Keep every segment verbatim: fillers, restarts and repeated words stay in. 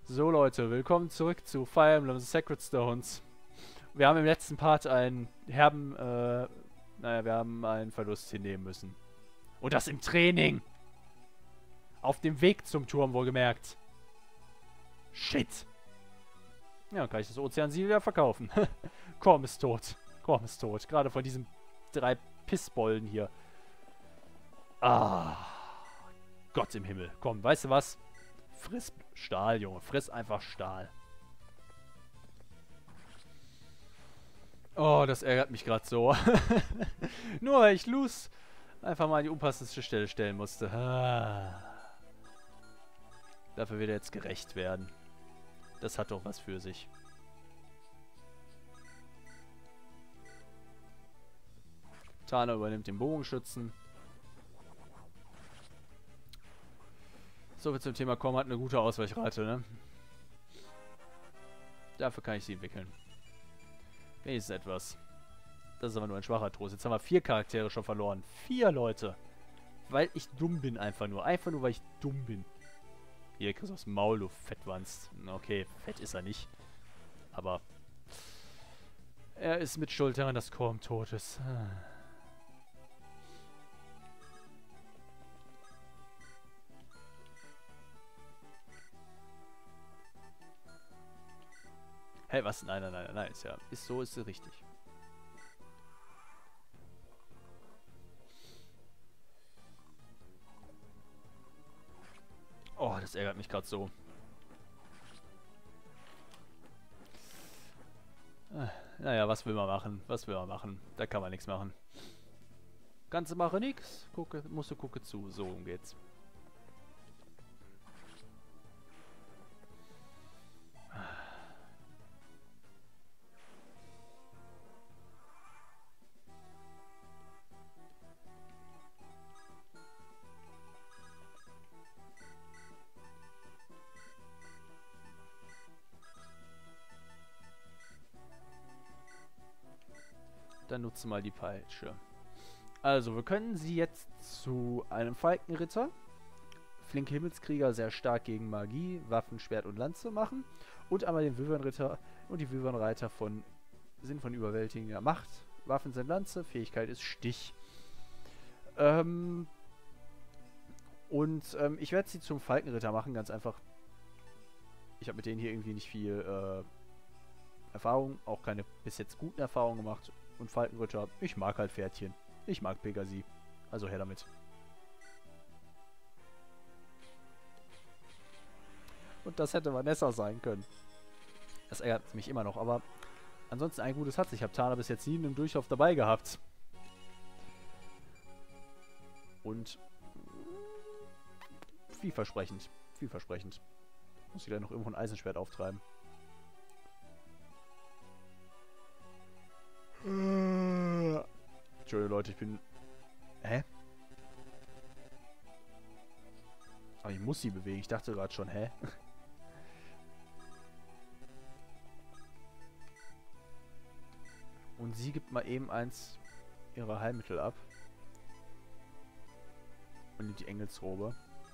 So Leute, willkommen zurück zu Fire Emblem Sacred Stones. Wir haben im letzten Part einen herben, äh, naja, wir haben einen Verlust hinnehmen müssen. Und das im Training! Auf dem Weg zum Turm, wohlgemerkt. Shit! Ja, dann kann ich das Ozeansiegel wieder verkaufen. Korm ist tot. Korm ist tot. Gerade von diesen drei Pissbollen hier. Ah. Gott im Himmel. Komm, weißt du was? Friss Stahl, Junge. Friss einfach Stahl. Oh, das ärgert mich gerade so. Nur weil ich Luz einfach mal an die unpassendste Stelle stellen musste. Ah. Dafür wird er jetzt gerecht werden. Das hat doch was für sich. Tana übernimmt den Bogenschützen. So viel zum Thema Korm hat eine gute Ausweichrate, ne? Dafür kann ich sie entwickeln. Wenigstens etwas. Das ist aber nur ein schwacher Trost. Jetzt haben wir vier Charaktere schon verloren. Vier Leute. Weil ich dumm bin einfach nur. Einfach nur, weil ich dumm bin. Hier, kriegst du aufs Maul, du Fettwanst. Okay, fett ist er nicht. Aber er ist mit Schuld daran, dass Korm tot ist. Hey, was? Nein, nein, nein, nein, ist ja. Ist so, ist so richtig. Oh, das ärgert mich gerade so. Äh, naja, was will man machen? Was will man machen? Da kann man nichts machen. Ganze mache nix. Gucke, musst du gucke zu. So geht's. Dann nutze mal die Peitsche. Also, wir können sie jetzt zu einem Falkenritter, flinke Himmelskrieger, sehr stark gegen Magie, Waffen, Schwert und Lanze machen. Und einmal den Wyvernritter und die Wyvernreiter von sind von überwältigender Macht. Waffen sind Lanze, Fähigkeit ist Stich. Ähm, und ähm, ich werde sie zum Falkenritter machen, ganz einfach. Ich habe mit denen hier irgendwie nicht viel äh, Erfahrung, auch keine bis jetzt guten Erfahrungen gemacht. Und Falkenritter, ich mag halt Pferdchen. Ich mag Pegasi. Also her damit. Und das hätte Vanessa sein können. Das ärgert mich immer noch, aber ansonsten ein gutes hat sich. Ich habe Tana bis jetzt nie in einem Durchlauf dabei gehabt. Und vielversprechend. Vielversprechend. Muss ich gleich noch irgendwo ein Eisenschwert auftreiben. Entschuldigung, Leute, ich bin... Hä? Aber ich muss sie bewegen. Ich dachte gerade schon, hä? Und sie gibt mal eben eins ihrer Heilmittel ab. Und nimmt die Engelsrobe.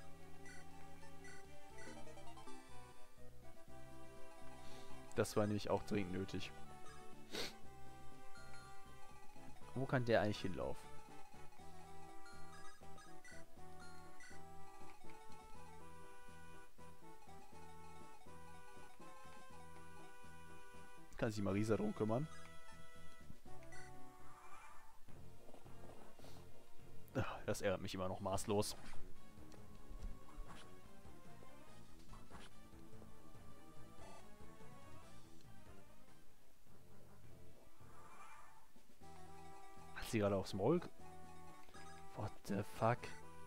Das war nämlich auch dringend nötig. Wo kann der eigentlich hinlaufen? Kann sich Marisa drum kümmern? Ach, das ärgert mich immer noch maßlos. Sie gerade aufs Maul. What the fuck?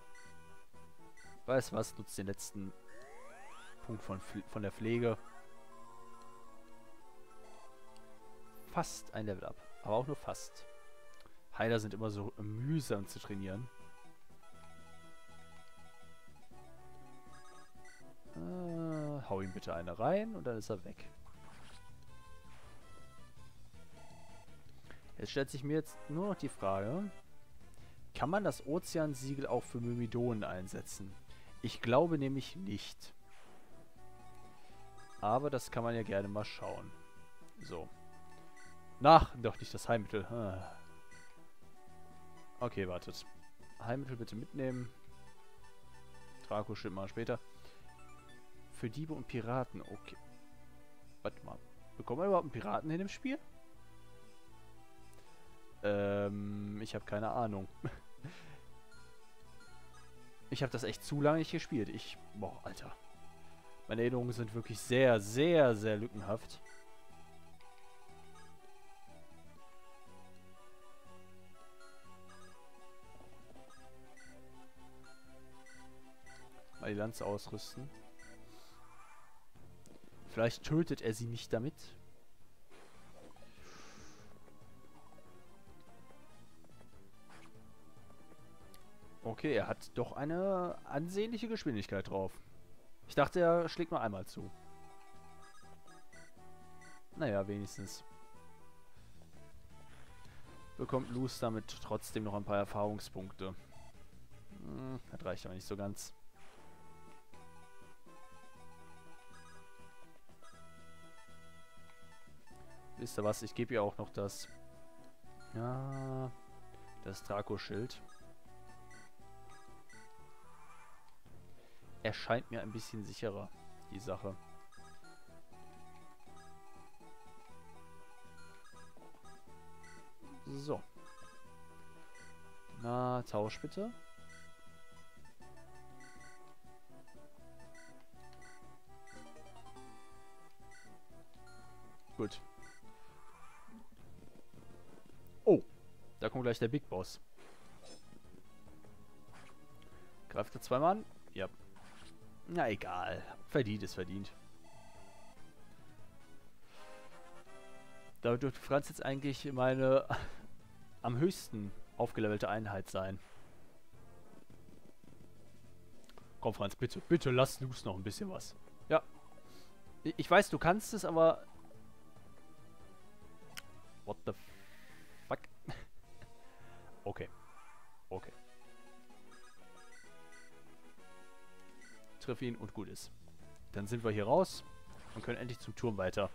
Weiß was, nutzt den letzten Punkt von, von der Pflege. Fast ein Level up. Aber auch nur fast. Heiler sind immer so mühsam zu trainieren. Äh, hau ihm bitte eine rein und dann ist er weg. Jetzt stellt sich mir jetzt nur noch die Frage, kann man das Ozeansiegel auch für Myrmidonen einsetzen? Ich glaube nämlich nicht. Aber das kann man ja gerne mal schauen. So. Nach, doch nicht das Heilmittel. Ah. Okay, wartet. Heilmittel bitte mitnehmen. Draco stimmt mal später. Für Diebe und Piraten, okay. Warte mal. Bekommen wir überhaupt einen Piraten hin im Spiel? Ähm, ich habe keine Ahnung. Ich habe das echt zu lange nicht gespielt. Ich, boah, Alter. Meine Erinnerungen sind wirklich sehr, sehr, sehr lückenhaft. Mal die Lanze ausrüsten. Vielleicht tötet er sie nicht damit. Okay, er hat doch eine ansehnliche Geschwindigkeit drauf. Ich dachte, er schlägt nur einmal zu. Naja, wenigstens. Bekommt Luz damit trotzdem noch ein paar Erfahrungspunkte. Hm, das reicht aber nicht so ganz. Wisst ihr was? Ich gebe ihr auch noch das... Ja... Das Draco-Schild. Erscheint mir ein bisschen sicherer, die Sache. So. Na, Tausch bitte. Gut. Oh, da kommt gleich der Big Boss. Greift er zweimal an? Ja. Na egal. Verdient ist verdient. Da dürfte Franz jetzt eigentlich meine am höchsten aufgelevelte Einheit sein. Komm Franz, bitte, bitte lass Luz noch ein bisschen was. Ja. Ich weiß, du kannst es, aber... What the fuck? Okay. Okay. Triff ihn und gut ist. Dann sind wir hier raus und können endlich zum Turm weiter.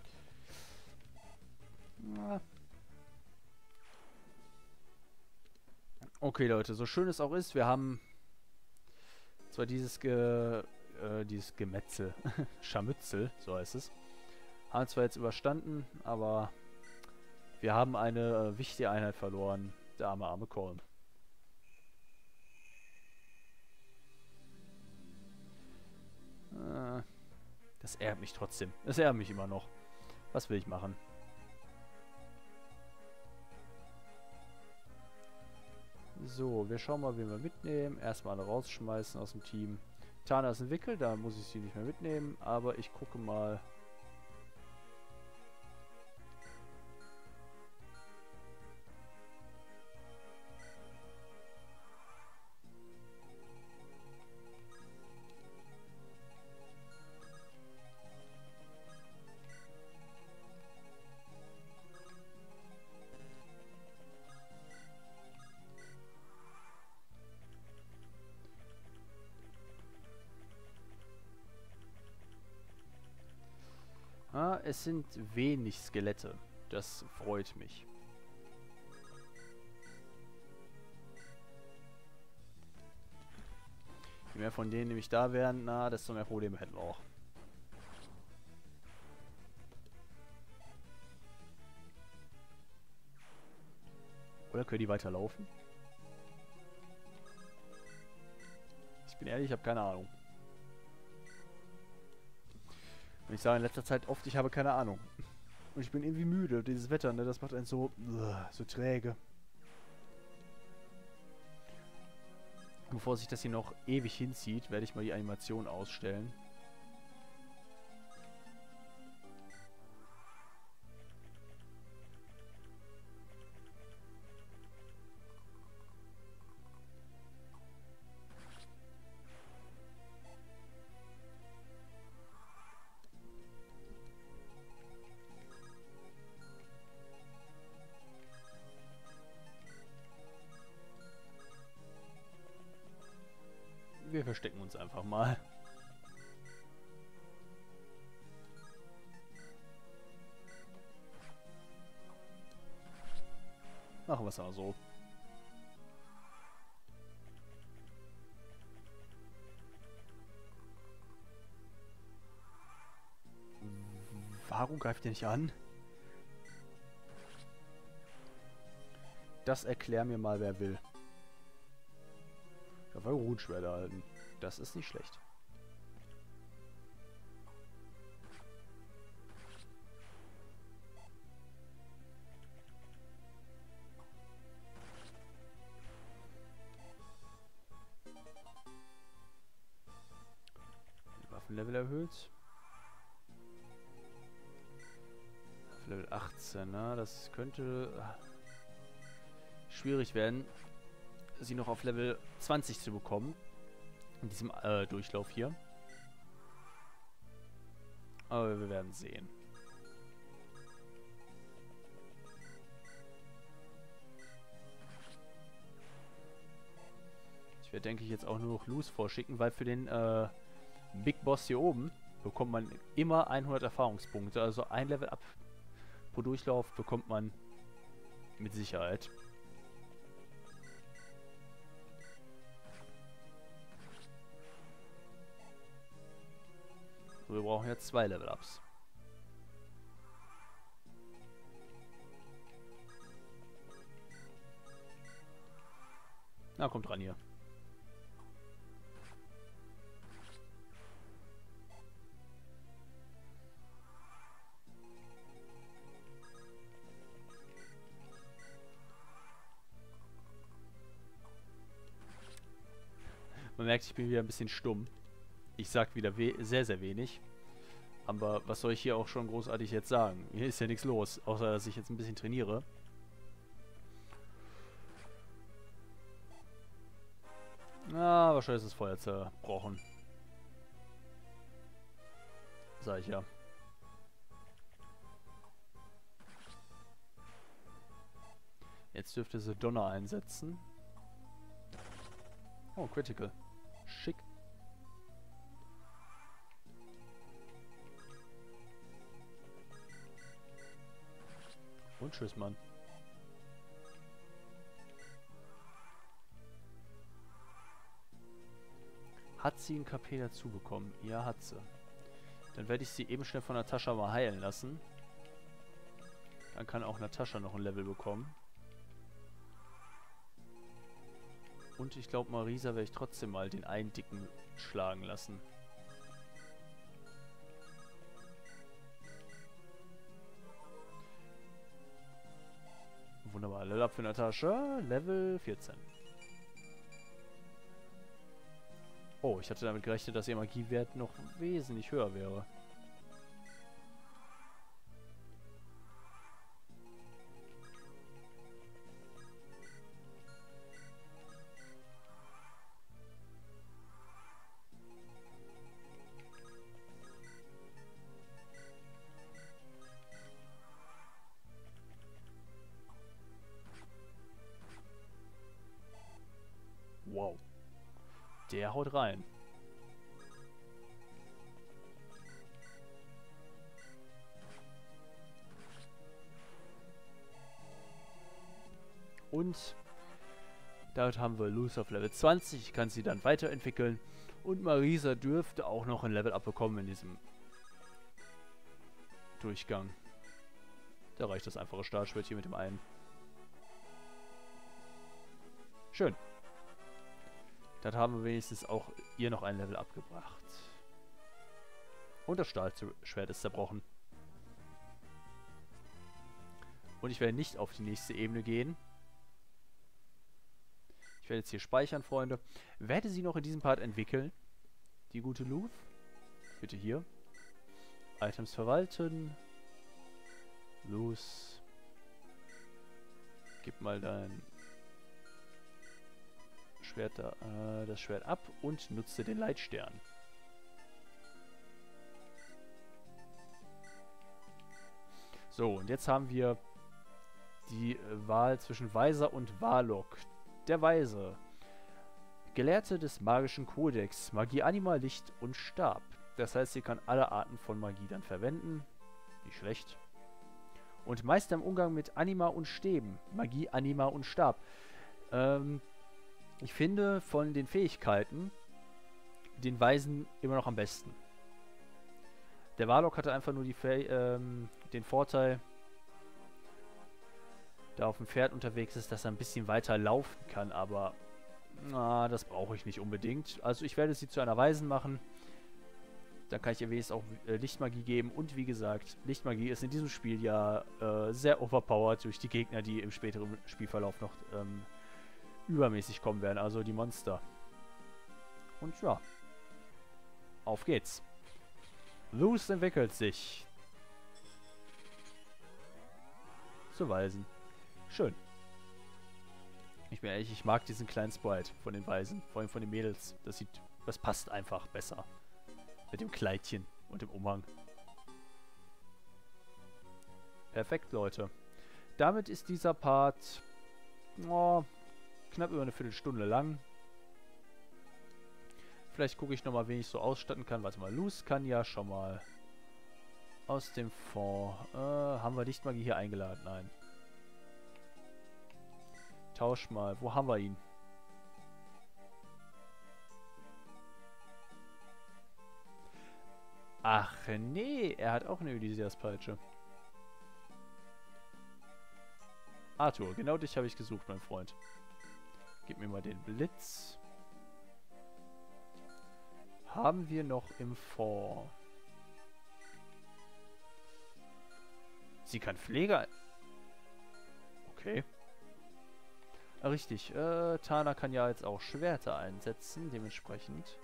Okay, Leute, so schön es auch ist, wir haben zwar dieses Ge äh, dieses Gemetzel, Scharmützel, so heißt es, haben zwar jetzt überstanden, aber wir haben eine äh, wichtige Einheit verloren, der arme, arme Colm. Äh, das ärgert mich trotzdem. Das ärgert mich immer noch. Was will ich machen? So, wir schauen mal, wen wir mitnehmen. Erstmal alle rausschmeißen aus dem Team. Tana ist ein Wickel, da muss ich sie nicht mehr mitnehmen. Aber ich gucke mal. Ah, es sind wenig Skelette. Das freut mich. Je mehr von denen nämlich da wären, na, desto mehr Probleme hätten wir auch. Oder können die weiterlaufen? Ich bin ehrlich, ich habe keine Ahnung. Und ich sage in letzter Zeit oft, ich habe keine Ahnung. Und ich bin irgendwie müde. Dieses Wetter, ne, das macht einen so, so träge. Bevor sich das hier noch ewig hinzieht, werde ich mal die Animation ausstellen. Wir verstecken uns einfach mal. Machen wir es mal so. Warum greift ihr nicht an? Das erklär mir mal, wer will. Ja, weil Runenschwerter halten. Das ist nicht schlecht. Waffenlevel erhöht. Level achtzehn, ne? Das könnte schwierig werden, sie noch auf Level zwanzig zu bekommen. In diesem äh, Durchlauf hier. Aber wir werden sehen. Ich werde, denke ich, jetzt auch nur noch Loose vorschicken, weil für den äh, Big Boss hier oben bekommt man immer hundert Erfahrungspunkte. Also ein Level ab pro Durchlauf bekommt man mit Sicherheit. So, wir brauchen jetzt zwei Level-Ups. Na, kommt ran hier. Man merkt, ich bin wieder ein bisschen stumm. Ich sag wieder sehr, sehr wenig. Aber was soll ich hier auch schon großartig jetzt sagen? Hier ist ja nichts los, außer dass ich jetzt ein bisschen trainiere. Ah, wahrscheinlich ist das Feuer zerbrochen. Sag ich ja. Jetzt dürfte sie Donner einsetzen. Oh, Critical. Schick. Und tschüss, Mann. Hat sie ein K P dazu bekommen? Ja, hat sie. Dann werde ich sie eben schnell von Natascha mal heilen lassen. Dann kann auch Natascha noch ein Level bekommen. Und ich glaube, Marisa werde ich trotzdem mal den einen Dicken schlagen lassen. Wunderbar. Level up für Natascha. Level vierzehn. Oh, ich hatte damit gerechnet, dass ihr Magiewert noch wesentlich höher wäre. Wow. Der haut rein. Und damit haben wir Luz auf Level zwanzig. Ich kann sie dann weiterentwickeln. Und Marisa dürfte auch noch ein Level abbekommen in diesem Durchgang. Da reicht das einfache Stahlschwert hier mit dem einen. Schön. Dann haben wir wenigstens auch ihr noch ein Level abgebracht. Und das Stahlschwert ist zerbrochen. Und ich werde nicht auf die nächste Ebene gehen. Ich werde jetzt hier speichern, Freunde. Werde sie noch in diesem Part entwickeln. Die gute Luz. Bitte hier. Items verwalten. Luz. Gib mal dein Schwert da, äh, das Schwert ab und nutze den Leitstern. So, und jetzt haben wir die äh, Wahl zwischen Weiser und Warlock. Der Weise. Gelehrte des magischen Kodex. Magie, Anima, Licht und Stab. Das heißt, sie kann alle Arten von Magie dann verwenden. Nicht schlecht. Und Meister im Umgang mit Anima und Stäben. Magie, Anima und Stab. Ähm, ich finde von den Fähigkeiten den Weisen immer noch am besten. Der Warlock hatte einfach nur die Fäh ähm, den Vorteil, da auf dem Pferd unterwegs ist, dass er ein bisschen weiter laufen kann, aber na, das brauche ich nicht unbedingt. Also ich werde sie zu einer Weisen machen. Dann kann ich ihr wenigstens auch äh, Lichtmagie geben. Und wie gesagt, Lichtmagie ist in diesem Spiel ja äh, sehr overpowered durch die Gegner, die im späteren Spielverlauf noch ähm, übermäßig kommen werden. Also die Monster. Und ja, auf geht's. Luz entwickelt sich zu Weisen. Schön. Ich bin ehrlich, ich mag diesen kleinen Sprite von den Weisen, vor allem von den Mädels. Das sieht, das passt einfach besser. Mit dem Kleidchen und dem Umhang. Perfekt, Leute. Damit ist dieser Part oh, knapp über eine Viertelstunde lang. Vielleicht gucke ich nochmal, wen ich so ausstatten kann. Warte mal, Luz kann ja schon mal aus dem Fonds. Äh, haben wir Lichtmagie hier eingeladen? Nein. Tausch mal. Wo haben wir ihn? Ach nee, er hat auch eine Elysias-Peitsche. Arthur, genau dich habe ich gesucht, mein Freund. Gib mir mal den Blitz. Haben wir noch im Fonds? Sie kann Pfleger... Okay. Ah, richtig. Äh, Tana kann ja jetzt auch Schwerter einsetzen, dementsprechend.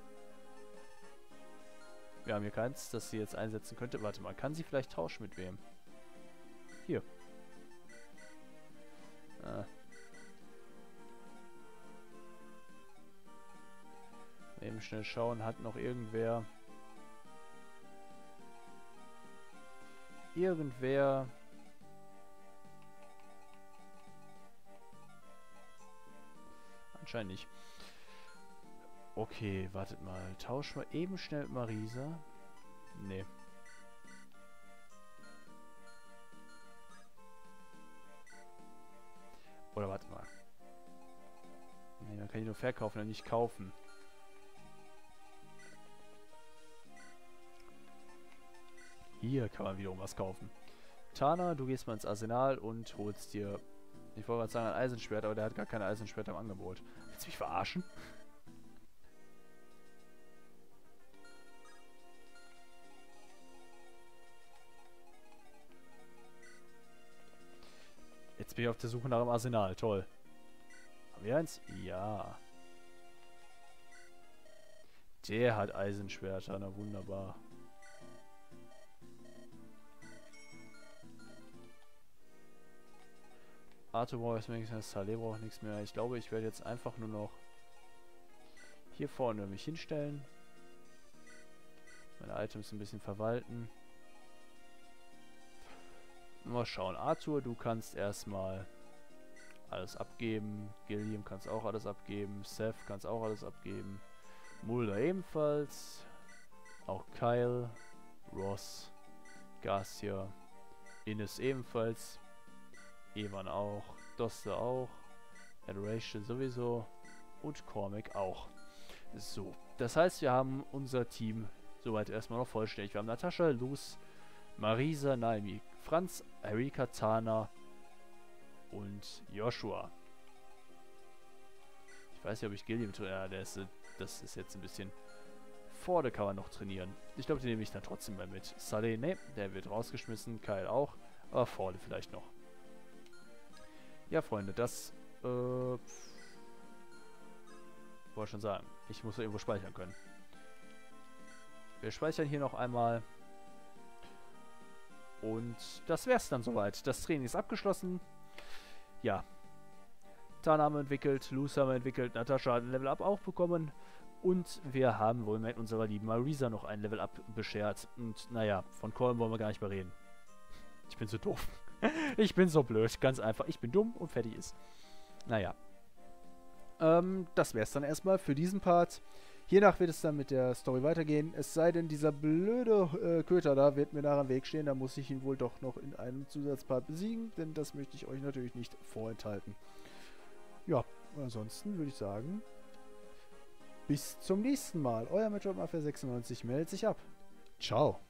Wir haben hier keins, das sie jetzt einsetzen könnte. Warte mal, kann sie vielleicht tauschen mit wem? Hier. Ah. Eben schnell schauen, hat noch irgendwer... Irgendwer... Anscheinend nicht. Okay, wartet mal. Tauschen wir eben schnell mit Marisa. Nee. Oder warte mal. Nee, man kann die nur verkaufen, nicht kaufen. Hier kann man wiederum was kaufen. Tana, du gehst mal ins Arsenal und holst dir... Ich wollte gerade sagen ein Eisenschwert, aber der hat gar keine Eisenschwerter im Angebot. Willst du mich verarschen? Jetzt bin ich auf der Suche nach dem Arsenal. Toll. Haben wir eins? Ja. Der hat Eisenschwerter. Na wunderbar. Arthur braucht jetzt wenigstens, Saleh braucht nichts mehr. Ich glaube, ich werde jetzt einfach nur noch hier vorne mich hinstellen. Meine Items ein bisschen verwalten. Mal schauen. Arthur, du kannst erstmal alles abgeben. Gilliam kannst auch alles abgeben. Seth kannst auch alles abgeben. Mulder ebenfalls. Auch Kyle. Ross. Garcia. Ines ebenfalls. Evan auch. Doster auch. Adoration sowieso. Und Cormac auch. So. Das heißt, wir haben unser Team soweit erstmal noch vollständig. Wir haben Natascha, Luz, Marisa, Naomi, Franz, Erika, Tana und Joshua. Ich weiß nicht, ob ich Gilliam... Ja, der ist, das ist jetzt ein bisschen... Vorne kann man noch trainieren. Ich glaube, den nehme ich dann trotzdem mal mit. Saleh, ne, der wird rausgeschmissen. Kyle auch. Aber vorne vielleicht noch. Ja, Freunde, das... Äh, wollte schon sagen. Ich muss ja irgendwo speichern können. Wir speichern hier noch einmal. Und das wär's dann soweit. Das Training ist abgeschlossen. Ja. Tana haben wir entwickelt, Luz haben wir entwickelt, Natascha hat ein Level-Up auch bekommen. Und wir haben wohl mit unserer lieben Marisa noch ein Level-Up beschert. Und naja, von Colin wollen wir gar nicht mehr reden. Ich bin so doof. Ich bin so blöd. Ganz einfach. Ich bin dumm und fertig ist. Naja. Ähm, das wär's dann erstmal für diesen Part. Hiernach wird es dann mit der Story weitergehen. Es sei denn, dieser blöde äh, Köter da wird mir nachher im Weg stehen. Da muss ich ihn wohl doch noch in einem Zusatzpart besiegen, denn das möchte ich euch natürlich nicht vorenthalten. Ja, ansonsten würde ich sagen, bis zum nächsten Mal. Euer Metroid Mafia sechsundneunzig meldet sich ab. Ciao.